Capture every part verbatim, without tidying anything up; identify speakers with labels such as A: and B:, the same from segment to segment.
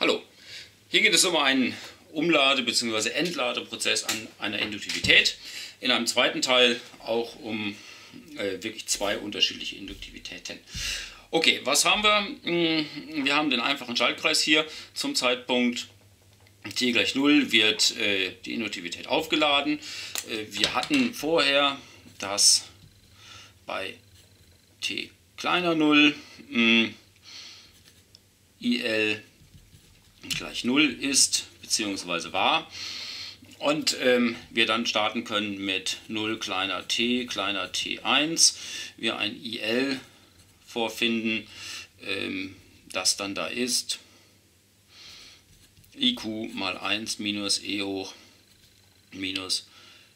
A: Hallo, hier geht es um einen Umlade- bzw. Entladeprozess an einer Induktivität. In einem zweiten Teil auch um äh, wirklich zwei unterschiedliche Induktivitäten. Okay, was haben wir? Wir haben den einfachen Schaltkreis hier. Zum Zeitpunkt t gleich null wird äh, die Induktivität aufgeladen. Äh, wir hatten vorher, dass bei t kleiner null mh, I L gleich null ist bzw. war und ähm, wir dann starten können mit null kleiner t kleiner t eins, wir ein I L vorfinden, ähm, das dann da ist I Q mal eins minus E hoch minus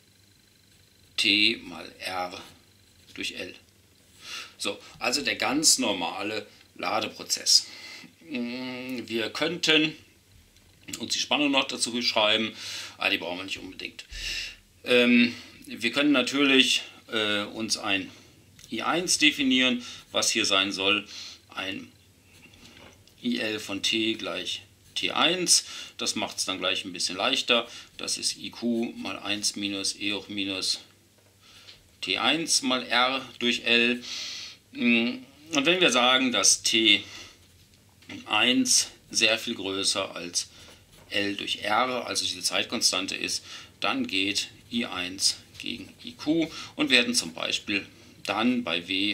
A: t mal R durch L. So, also der ganz normale Ladeprozess. Wir könnten uns die Spannung noch dazu beschreiben, aber die brauchen wir nicht unbedingt. Ähm, wir können natürlich äh, uns ein I eins definieren, was hier sein soll, ein I L von t gleich t eins, das macht es dann gleich ein bisschen leichter, das ist I Q mal eins minus E hoch minus t eins mal R durch L. Und wenn wir sagen, dass t eins sehr viel größer als L durch R, also diese Zeitkonstante ist, dann geht I eins gegen I Q und werden zum Beispiel dann bei W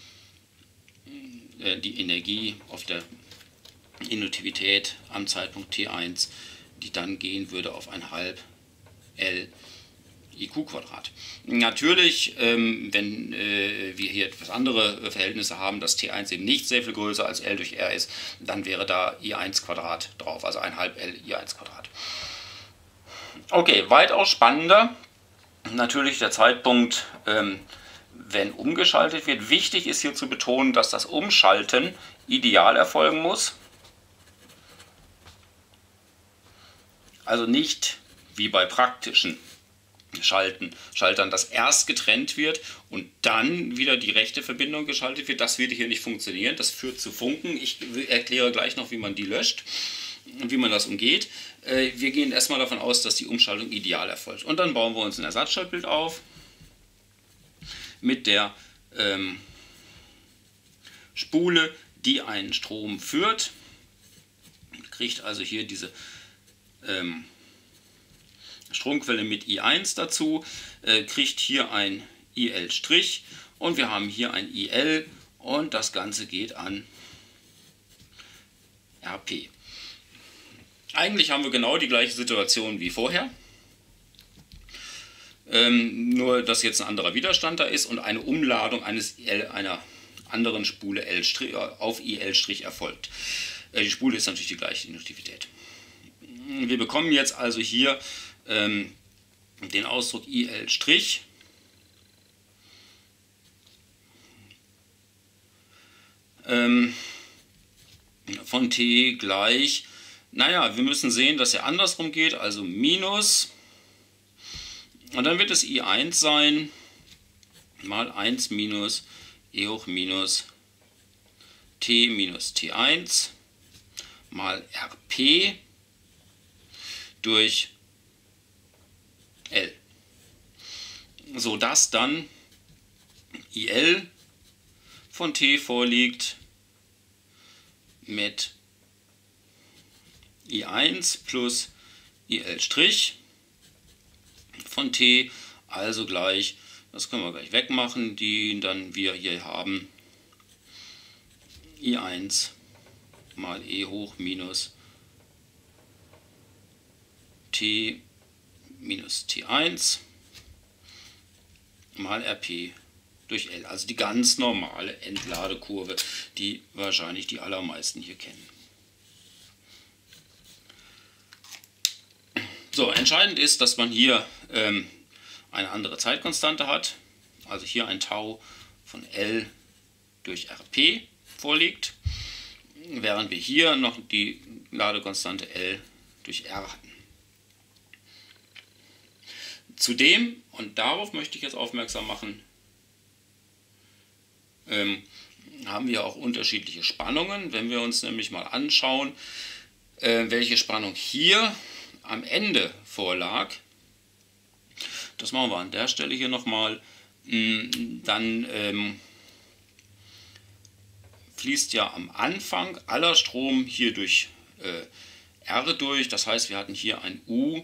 A: äh, die Energie auf der Induktivität am Zeitpunkt t eins, die dann gehen würde auf ein halb L I Q Quadrat. Natürlich, ähm, wenn äh, wir hier etwas andere Verhältnisse haben, dass t eins eben nicht sehr viel größer als L durch R ist, dann wäre da I eins Quadrat drauf, also ein halb L I eins Quadrat. Okay, weitaus spannender natürlich der Zeitpunkt, ähm, wenn umgeschaltet wird. Wichtig ist hier zu betonen, dass das Umschalten ideal erfolgen muss. Also nicht wie bei praktischen Schalten, Schaltern, dass erst getrennt wird und dann wieder die rechte Verbindung geschaltet wird. Das würde hier nicht funktionieren. Das führt zu Funken. Ich erkläre gleich noch, wie man die löscht und wie man das umgeht. Wir gehen erstmal davon aus, dass die Umschaltung ideal erfolgt. Und dann bauen wir uns ein Ersatzschaltbild auf mit der ähm, Spule, die einen Strom führt. Kriegt also hier diese ähm, Stromquelle mit I eins dazu, äh, kriegt hier ein I L' und wir haben hier ein I L und das Ganze geht an R P. Eigentlich haben wir genau die gleiche Situation wie vorher, ähm, nur dass jetzt ein anderer Widerstand da ist und eine Umladung eines I L, einer anderen Spule L' auf I L' erfolgt. Äh, die Spule ist natürlich die gleiche Induktivität. Wir bekommen jetzt also hier ähm, den Ausdruck I L' ähm, von t gleich, naja, wir müssen sehen, dass er andersrum geht, also minus, und dann wird es I eins sein, mal eins minus E hoch minus t minus t eins mal R P durch L, sodass dann I L von t vorliegt mit I eins plus I L' von t, also gleich, das können wir gleich wegmachen, die dann wir hier haben I eins mal E hoch minus t minus t eins mal R P durch L, also die ganz normale Entladekurve, die wahrscheinlich die allermeisten hier kennen. So, entscheidend ist, dass man hier ähm, eine andere Zeitkonstante hat, also hier ein Tau von L durch R P vorliegt, während wir hier noch die Ladekonstante L durch R hatten. Zudem, und darauf möchte ich jetzt aufmerksam machen, ähm, haben wir auch unterschiedliche Spannungen. Wenn wir uns nämlich mal anschauen, äh, welche Spannung hier am Ende vorlag. Das machen wir an der Stelle hier nochmal. Dann ähm, fließt ja am Anfang aller Strom hier durch äh, R durch. Das heißt, wir hatten hier ein U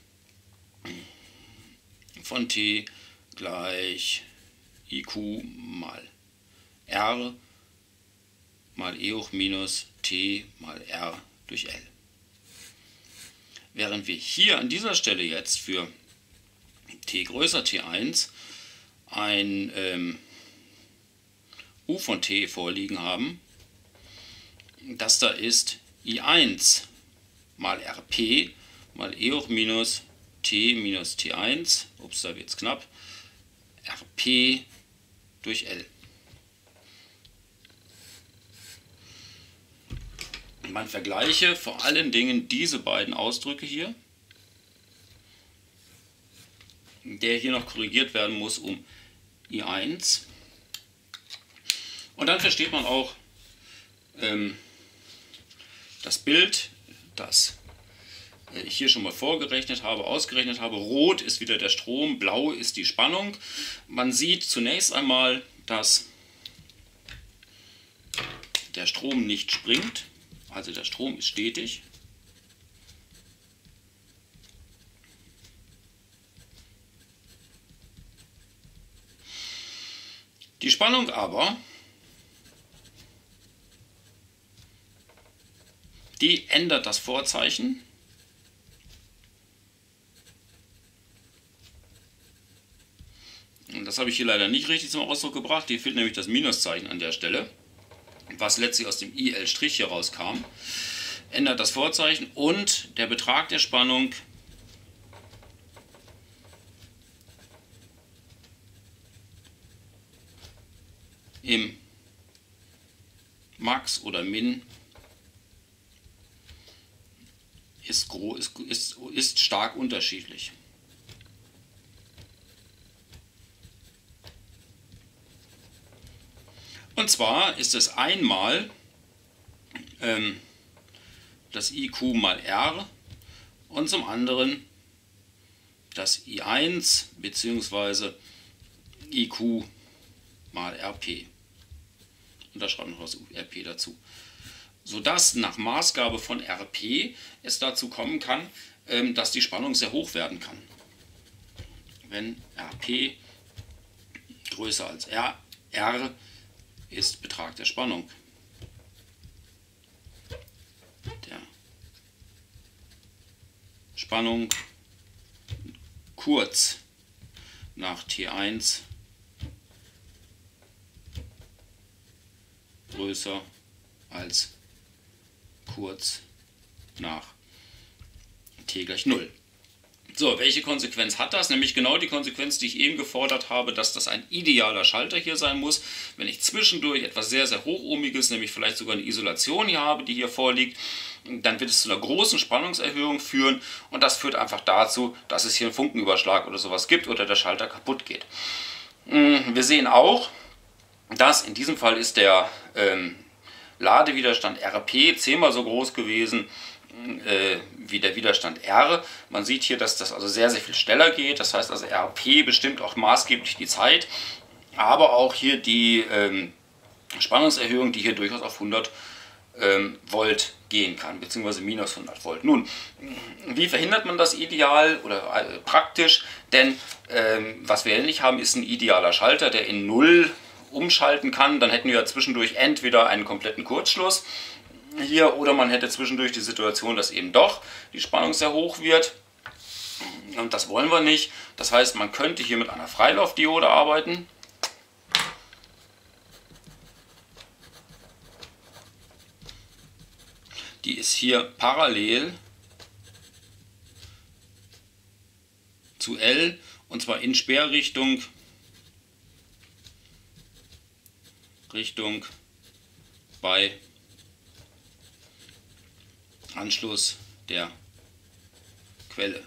A: von T gleich I Q mal R mal E hoch minus T mal R durch L. Während wir hier an dieser Stelle jetzt für T größer T eins ein ähm, U von T vorliegen haben, das da ist I eins mal R P mal E hoch minus T minus T eins, ups, da wird es knapp, R P durch L. Man vergleiche vor allen Dingen diese beiden Ausdrücke hier, der hier noch korrigiert werden muss um I eins. Und dann versteht man auch ähm, das Bild, das ich hier schon mal vorgerechnet habe, ausgerechnet habe. Rot ist wieder der Strom, blau ist die Spannung. Man sieht zunächst einmal, dass der Strom nicht springt, also der Strom ist stetig. Die Spannung aber, die ändert das Vorzeichen. Und das habe ich hier leider nicht richtig zum Ausdruck gebracht. Hier fehlt nämlich das Minuszeichen an der Stelle, was letztlich aus dem I L' hier rauskam. Ändert das Vorzeichen und der Betrag der Spannung im Max oder Min ist, ist, ist, ist stark unterschiedlich. Und zwar ist es einmal ähm, das I Q mal R und zum anderen das I eins bzw. I Q mal R P. Und da schreiben wir noch das R P dazu. Sodass nach Maßgabe von R P es dazu kommen kann, ähm, dass die Spannung sehr hoch werden kann. Wenn R P größer als R, R ist Betrag der Spannung. Der Spannung kurz nach T eins größer als kurz nach T gleich null. So, welche Konsequenz hat das? Nämlich genau die Konsequenz, die ich eben gefordert habe, dass das ein idealer Schalter hier sein muss. Wenn ich zwischendurch etwas sehr, sehr hochohmiges, nämlich vielleicht sogar eine Isolation hier habe, die hier vorliegt, dann wird es zu einer großen Spannungserhöhung führen und das führt einfach dazu, dass es hier einen Funkenüberschlag oder sowas gibt oder der Schalter kaputt geht. Wir sehen auch, dass in diesem Fall ist der ähm, Ladewiderstand R P zehnmal so groß gewesen äh, wie der Widerstand R. Man sieht hier, dass das also sehr, sehr viel schneller geht. Das heißt also R P bestimmt auch maßgeblich die Zeit, aber auch hier die ähm, Spannungserhöhung, die hier durchaus auf hundert ähm, Volt gehen kann, beziehungsweise minus hundert Volt. Nun, wie verhindert man das ideal oder äh, praktisch? Denn ähm, was wir nicht haben, ist ein idealer Schalter, der in null umschalten kann. Dann hätten wir zwischendurch entweder einen kompletten Kurzschluss hier oder man hätte zwischendurch die Situation, dass eben doch die Spannung sehr hoch wird. Und das wollen wir nicht. Das heißt, man könnte hier mit einer Freilaufdiode arbeiten. Die ist hier parallel zu L und zwar in Sperrrichtung Richtung bei Anschluss der Quelle.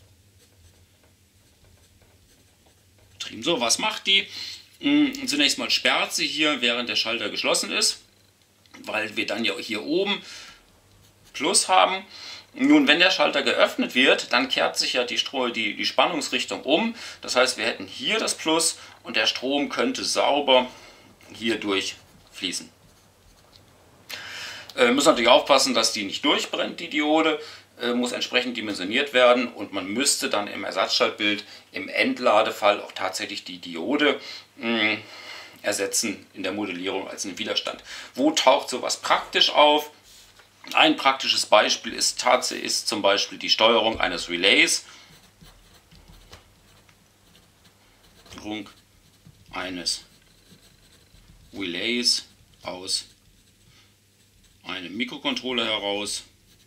A: So, was macht die? Zunächst mal sperrt sie hier, während der Schalter geschlossen ist, weil wir dann ja hier oben Plus haben. Nun, wenn der Schalter geöffnet wird, dann kehrt sich ja die, Stro die, die Spannungsrichtung um. Das heißt, wir hätten hier das Plus und der Strom könnte sauber hier durchfließen. Äh, müssen natürlich aufpassen, dass die nicht durchbrennt, die Diode. Äh, muss entsprechend dimensioniert werden und man müsste dann im Ersatzschaltbild im Entladefall auch tatsächlich die Diode mh, ersetzen in der Modellierung als einen Widerstand. Wo taucht sowas praktisch auf? Ein praktisches Beispiel ist, tatsächlich ist zum Beispiel die Steuerung eines Relays. Steuerung eines Relays aus einem Mikrocontroller heraus.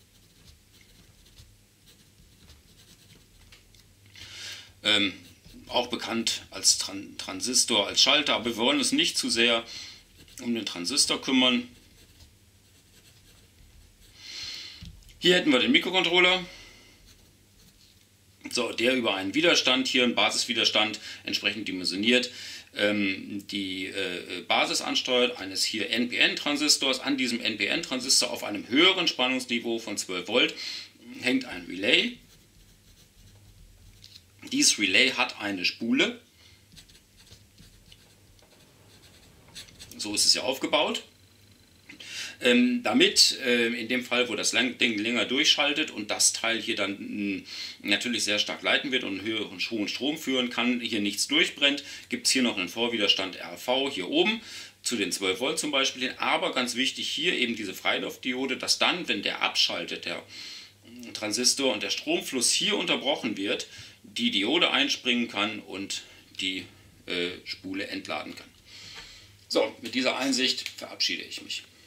A: Ähm, auch bekannt als Tran Transistor, als Schalter, aber wir wollen uns nicht zu sehr um den Transistor kümmern. Hier hätten wir den Mikrocontroller, so, der über einen Widerstand, hier einen Basiswiderstand, entsprechend dimensioniert, ähm, die äh, Basis ansteuert, eines hier N P N-Transistors. An diesem N P N-Transistor auf einem höheren Spannungsniveau von zwölf Volt hängt ein Relay. Dieses Relay hat eine Spule. So ist es ja aufgebaut. Ähm, damit äh, in dem Fall, wo das Ding länger durchschaltet und das Teil hier dann mh, natürlich sehr stark leiten wird und einen höheren hohen Strom führen kann, hier nichts durchbrennt, gibt es hier noch einen Vorwiderstand R V hier oben zu den zwölf Volt zum Beispiel hin. Aber ganz wichtig hier eben diese Freilaufdiode, dass dann, wenn der abschaltet, der Transistor und der Stromfluss hier unterbrochen wird, die Diode einspringen kann und die äh, Spule entladen kann. So, mit dieser Einsicht verabschiede ich mich.